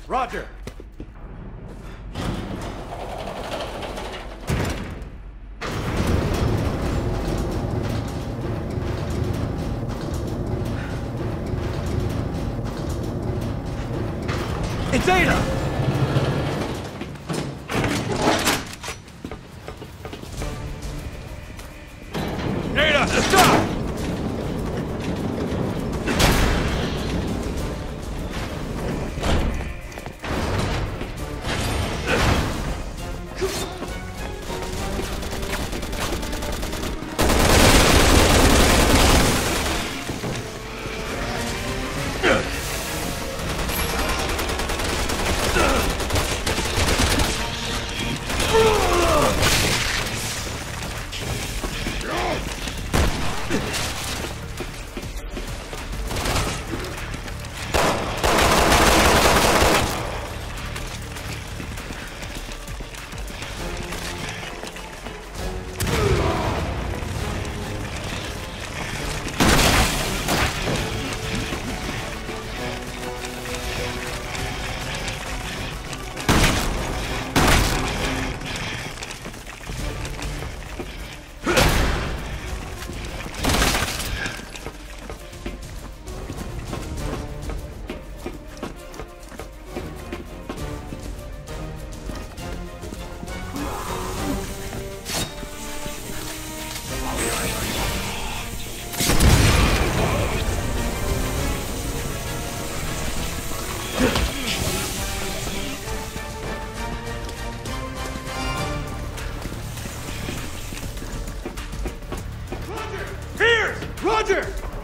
Roger. It's Ada! Ada, stop! Roger!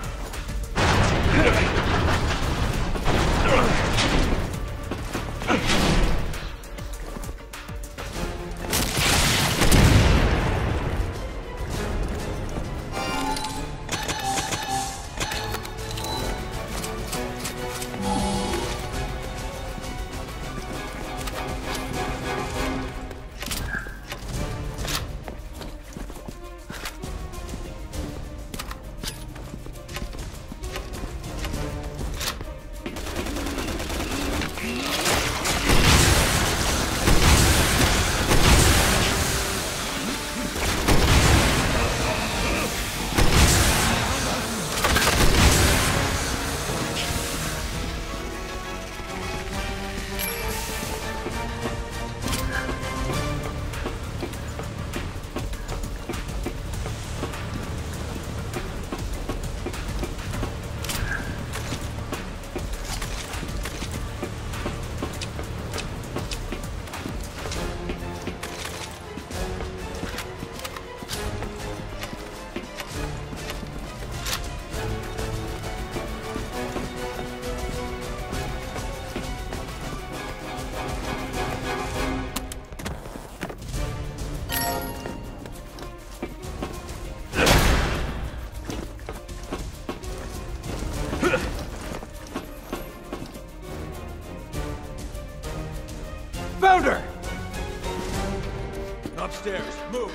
Found her! Upstairs, move!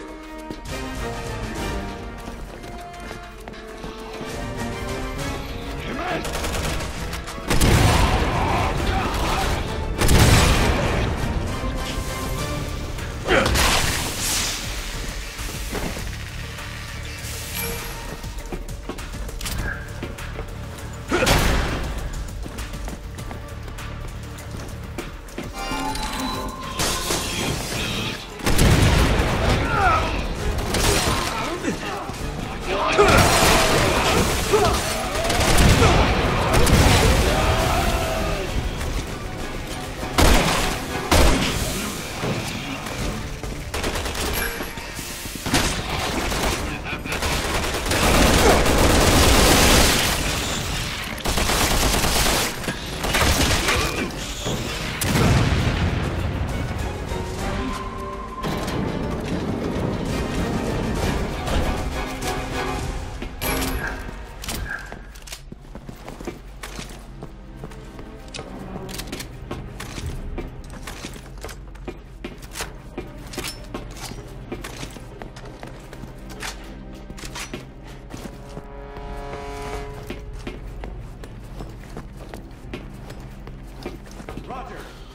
Roger.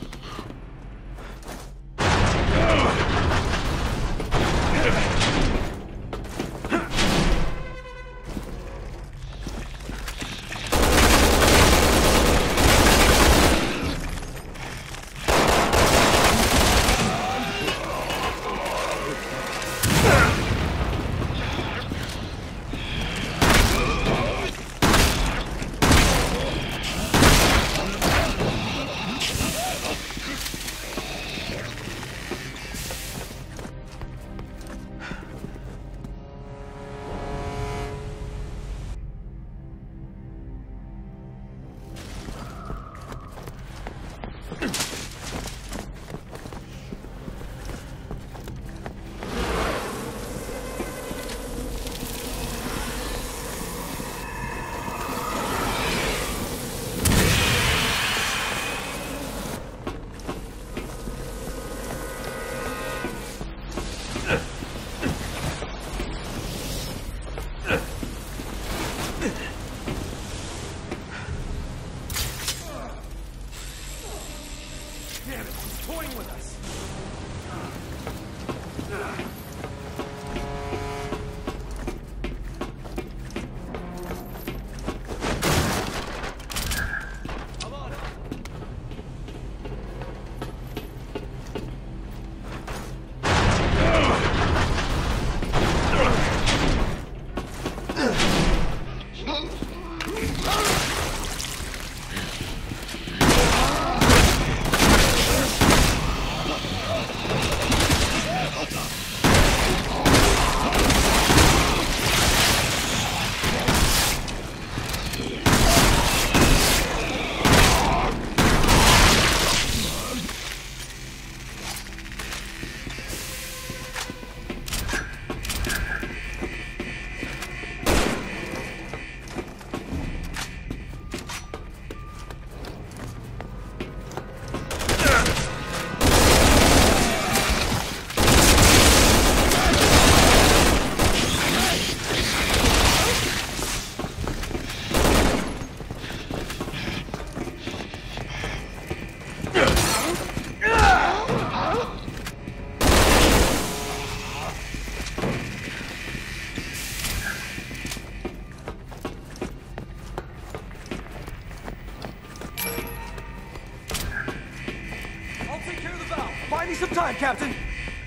Some time, Captain!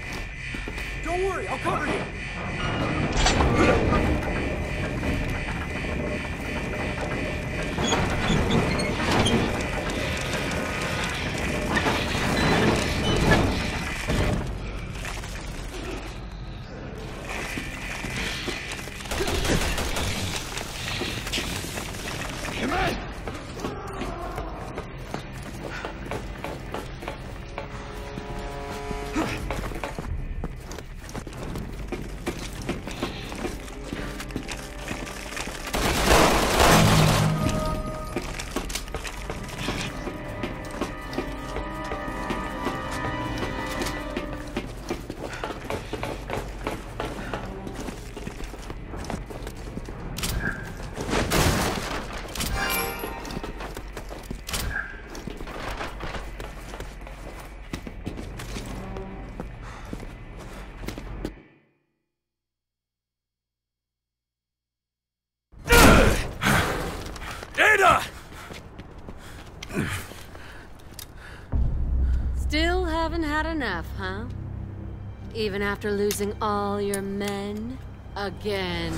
Don't worry, I'll cover you! Come on! Still haven't had enough, huh? Even after losing all your men? Again.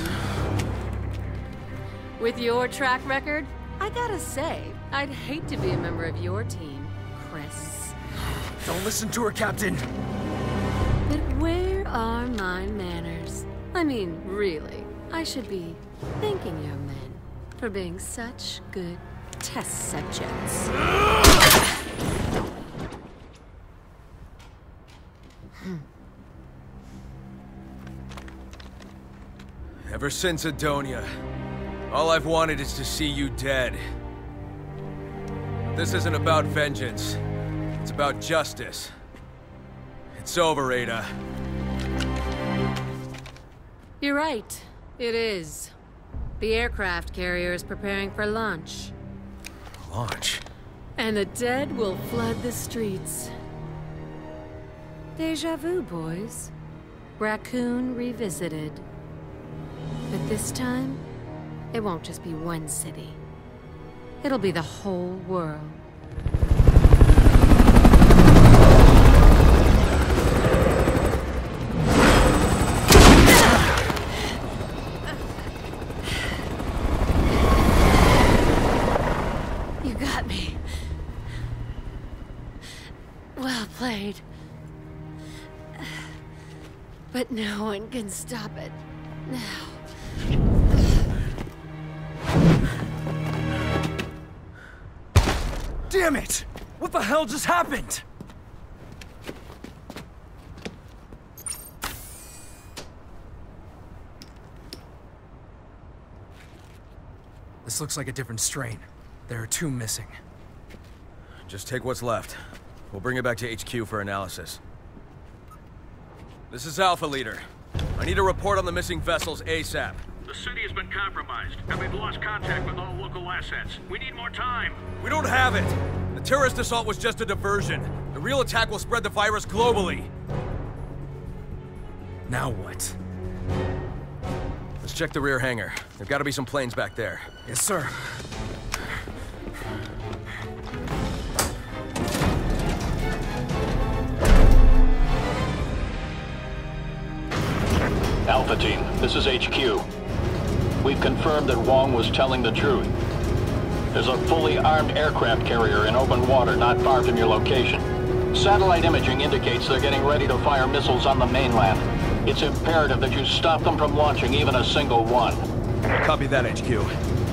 With your track record, I gotta say, I'd hate to be a member of your team, Chris. Don't listen to her, Captain! But where are my manners? I mean, really, I should be thanking your men for being such good test subjects. Ever since Edonia, all I've wanted is to see you dead. This isn't about vengeance. It's about justice. It's over, Ada. You're right. It is. The aircraft carrier is preparing for launch. Launch? And the dead will flood the streets. Deja vu, boys. Raccoon revisited. But this time, it won't just be one city. It'll be the whole world. You got me. Well played. But no one can stop it now. Damn it! What the hell just happened? This looks like a different strain. There are 2 missing. Just take what's left. We'll bring it back to HQ for analysis. This is Alpha Leader. I need a report on the missing vessels ASAP. The city has been compromised, and we've lost contact with all local assets. We need more time. We don't have it! The terrorist assault was just a diversion. The real attack will spread the virus globally. Now what? Let's check the rear hangar. There've got to be some planes back there. Yes, sir. Alpha Team, this is HQ. We've confirmed that Wong was telling the truth. There's a fully armed aircraft carrier in open water not far from your location. Satellite imaging indicates they're getting ready to fire missiles on the mainland. It's imperative that you stop them from launching even a single one. Copy that, HQ.